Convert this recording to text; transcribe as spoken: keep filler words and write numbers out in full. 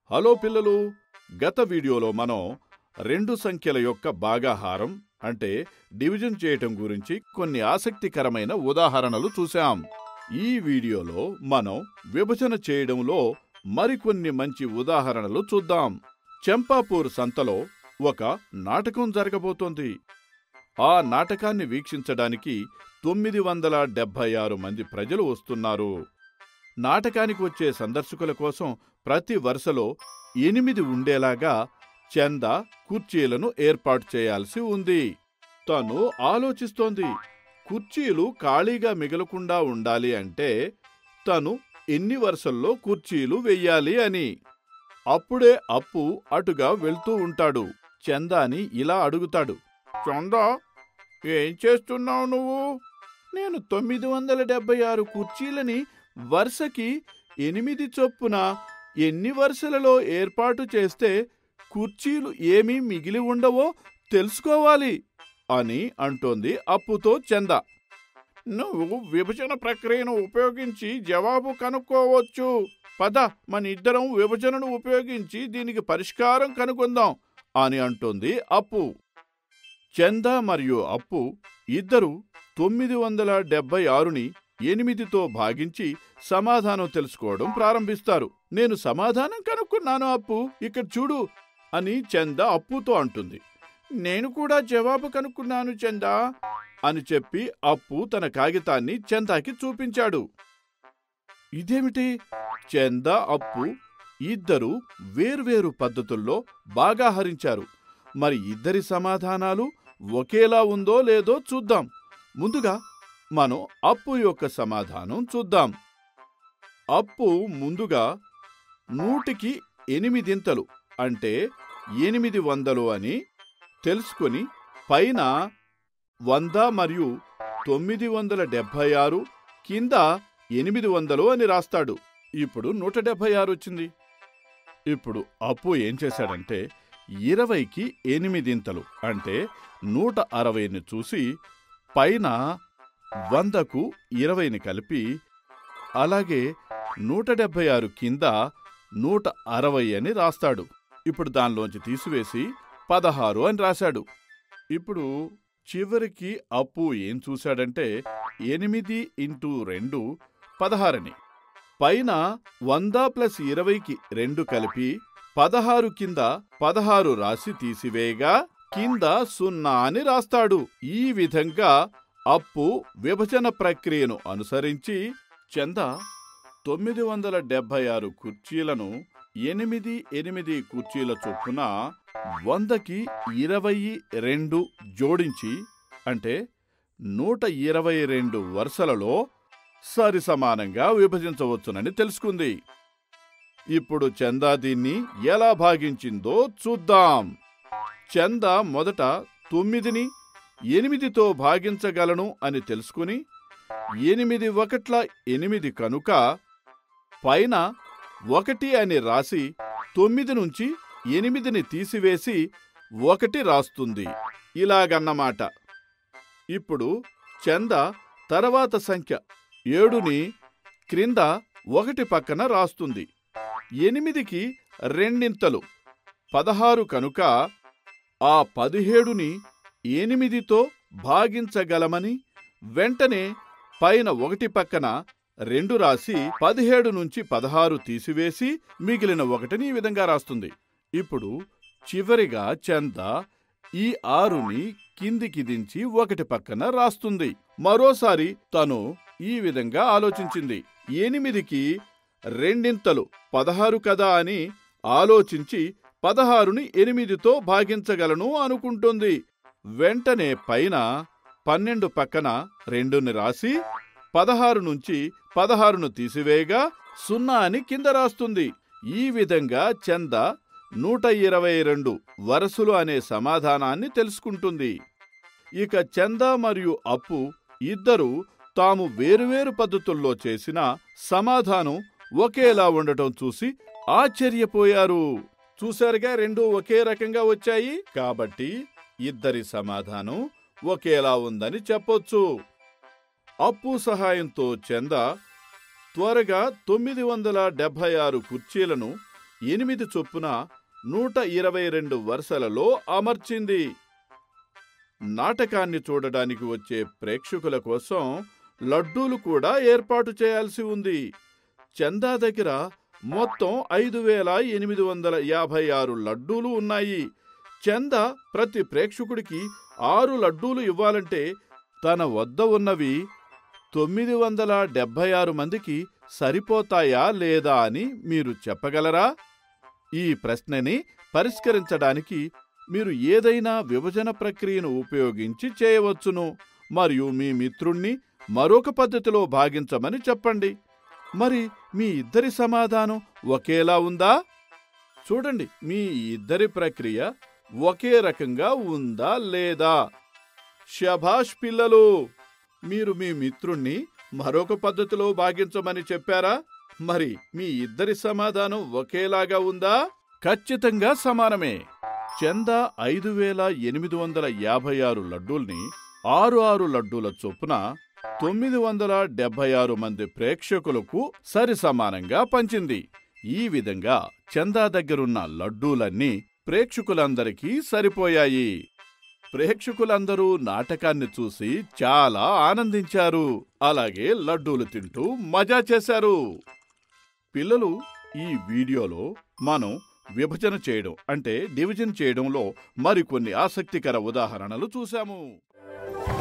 Hello పిల్లలు, గత వీడియోలో మనం రెండు సంఖ్యల యొక్క భాగాహారం అంటే డివిజన్ చేయటం గురించి కొన్ని ఆసక్తికరమైన ఉదాహరణలు చూసాం. ఈ వీడియోలో మనం విభజన చేయడంలో మరికొన్ని మంచి ఉదాహరణలు చూద్దాం. చంపాపూర్ సంతలో ఒక నాటకం జరగబోతోంది. ఆ నాటకాన్ని వీక్షించడానికి తొమ్మిది వందల డెబ్బై ఆరు మంది ప్రజలు వస్తున్నారు. నాటకానికి వచ్చే సందర్శకుల కోసం ప్రతి వరుసలో ఎనిమిది ఉండేలాగా చందా కుర్చీలను ఏర్పాటు చేయాల్సి ఉంది. తను ఆలోచిస్తోంది, కుర్చీలు ఖాళీగా మిగలకుండా ఉండాలి అంటే తను ఎన్ని వరుసల్లో కుర్చీలు వెయ్యాలి అని. అప్పుడే అప్పు అటుగా వెళ్తూ ఉంటాడు. చందాని ఇలా అడుగుతాడు, చందా, ఏం చేస్తున్నావు నువ్వు? నేను తొమ్మిది వందల డెబ్బై ఆరు కుర్చీలని వరుసకి ఎనిమిది చొప్పున ఎన్ని వరుసలలో ఏర్పాటు చేస్తే కుర్చీలు ఏమీ మిగిలి ఉండవో తెలుసుకోవాలి అని అంటోంది అప్పుతో చందా. నువ్వు విభజన ప్రక్రియను ఉపయోగించి జవాబు కనుక్కోవచ్చు. పద, మన ఇద్దరం విభజనను ఉపయోగించి దీనికి పరిష్కారం కనుగొందాం అని అంటోంది అప్పు. చందా మరియు అప్పు ఇద్దరు తొమ్మిది వందల డెబ్బై ఆరుని ఎనిమిదితో భాగించి సమాధానం తెలుసుకోవడం ప్రారంభిస్తారు. నేను సమాధానం కనుక్కున్నాను అప్పు, ఇక్కడ చూడు అని చందా అప్పుతో అంటుంది. నేను కూడా జవాబు కనుక్కున్నాను చందా అని చెప్పి అప్పు తన కాగితాన్ని చందాకి చూపించాడు. ఇదేమిటి? చందా అప్పు ఇద్దరు వేర్వేరు పద్ధతుల్లో బాగా హరించారు. మరి ఇద్దరి సమాధానాలు ఒకేలా ఉందో లేదో చూద్దాం. ముందుగా మనం అప్పు యొక్క సమాధానం చూద్దాం. అప్పు ముందుగా నూటికి ఎనిమిదింతలు అంటే ఎనిమిది వందలు అని తెలుసుకొని పైన వంద మరియు తొమ్మిది వందల డెబ్బై ఆరు కింద ఎనిమిది వందలు అని రాస్తాడు. ఇప్పుడు నూట డెబ్బై ఆరు వచ్చింది. ఇప్పుడు అప్పు ఏం చేశాడంటే ఇరవైకి ఎనిమిదింతలు అంటే నూట అరవైని చూసి పైన వందకు ఇరవైని కలిపి అలాగే నూట డెబ్బై ఆరు కింద నూట అరవై అని రాస్తాడు. ఇప్పుడు దానిలోంచి తీసివేసి పదహారు అని రాశాడు. ఇప్పుడు చివరికి అప్పు ఏం చూశాడంటే ఎనిమిది ఇంటూ రెండు పదహారని. పైన వంద ప్లస్ ఇరవైకి రెండు కలిపి పదహారు కింద పదహారు రాసి తీసివేయగా కింద సున్నా అని రాస్తాడు. ఈ విధంగా అప్పు విభజన ప్రక్రియను అనుసరించి చందా తొమ్మిది వందల డెబ్బై ఆరు కుర్చీలను ఎనిమిది ఎనిమిది కుర్చీల చొప్పున వందకి ఇరవై రెండు జోడించి అంటే నూట ఇరవై రెండు వరుసలలో సరి సమానంగా విభజించవచ్చునని తెలుసుకుంది. ఇప్పుడు చందా దీన్ని ఎలా భాగించిందో చూద్దాం. చందా మొదట తొమ్మిదిని ఎనిమిదితో భాగించగలను అని తెలుసుకుని ఎనిమిది ఒకట్ల ఎనిమిది కనుక పైన ఒకటి అని రాసి తొమ్మిది నుంచి ఎనిమిదిని తీసివేసి ఒకటి రాస్తుంది. ఇలాగన్నమాట. ఇప్పుడు చందా తర్వాత సంఖ్య ఏడుని క్రింద ఒకటి పక్కన రాస్తుంది. ఎనిమిదికి రెండింతలు పదహారు కనుక ఆ పదిహేడుని ఎనిమిదితో భాగించగలమని వెంటనే పైన ఒకటి పక్కన రెండు రాసి పదిహేడు నుంచి పదహారు తీసివేసి మిగిలిన ఒకటిని ఈ విధంగా రాస్తుంది. ఇప్పుడు చివరిగా చందా ఈ ఆరుని కిందికి దించి ఒకటి పక్కన రాస్తుంది. మరోసారి తను ఈ విధంగా ఆలోచించింది. ఎనిమిదికి రెండింతలు పదహారు కదా అని ఆలోచించి పదహారుని ఎనిమిదితో భాగించగలను అనుకుంటుంది. వెంటనే పైన పన్నెండు పక్కన రెండుని రాసి పదహారు నుంచి పదహారును తీసివేయగా సున్నా అని కింద రాస్తుంది. ఈ విధంగా చందా నూట ఇరవై రెండు వరుసలు అనే సమాధానాన్ని తెలుసుకుంటుంది. ఇక చందా మరియు అప్పు ఇద్దరు తాము వేరువేరు పద్ధతుల్లో చేసిన సమాధానం ఒకేలా ఉండటం చూసి ఆశ్చర్యపోయారు. చూశారుగా, రెండు ఒకే రకంగా వచ్చాయి. కాబట్టి ఇద్దరి సమాధానం ఒకేలా ఉందని చెప్పొచ్చు. అప్పు సహాయంతో చందా త్వరగా తొమ్మిది వందల డెబ్బై ఆరు కుర్చీలను ఎనిమిది చొప్పున నూట ఇరవై రెండు వరుసలలో అమర్చింది. నాటకాన్ని చూడడానికి వచ్చే ప్రేక్షకుల కోసం లడ్డూలు కూడా ఏర్పాటు చేయాల్సి ఉంది. చందా దగ్గర మొత్తం ఐదు వేల ఎనిమిది వందల యాభై ఆరు లడ్డూలు ఉన్నాయి. చందా ప్రతి ప్రేక్షకుడికి ఆరు లడ్డూలు ఇవ్వాలంటే తన వద్ద ఉన్నవి తొమ్మిది వందల డెబ్బై ఆరు మందికి సరిపోతాయా లేదా అని మీరు చెప్పగలరా? ఈ ప్రశ్నని పరిష్కరించడానికి మీరు ఏదైనా విభజన ప్రక్రియను ఉపయోగించి చేయవచ్చును మరియు మీ మిత్రుణ్ణి మరొక పద్ధతిలో భాగించమని చెప్పండి. మరి మీ ఇద్దరి సమాధానం ఒకేలా ఉందా? చూడండి, మీ ఇద్దరి ప్రక్రియ ఒకే రకంగా ఉందా లేదా? శభాష్ పిల్లలు! మీరు మీ మిత్రుణ్ణి మరొక పద్ధతిలో భాగించమని చెప్పారా? మరి మీ ఇద్దరి సమాధానం ఒకేలాగా ఉందా? ఖచ్చితంగా సమానమే. చందా ఐదు వేల ఎనిమిది వందల యాభై ఆరు లడ్డూల్ని ఆరు ఆరు లడ్డూల చొప్పున తొమ్మిది వందల డెబ్బై ఆరు మంది ప్రేక్షకులకు సరి సమానంగా పంచింది. ఈ విధంగా చందా దగ్గరున్న లడ్డూలన్నీ ప్రేక్షకులందరికీ సరిపోయాయి. ప్రేక్షకులందరూ నాటకాన్ని చూసి చాలా ఆనందించారు. అలాగే లడ్డూలు తింటూ మజా చేశారు. పిల్లలు, ఈ వీడియోలో మనం విభజన చేయడం అంటే డివిజన్ చేయడంలో మరికొన్ని ఆసక్తికర ఉదాహరణలు చూశాము.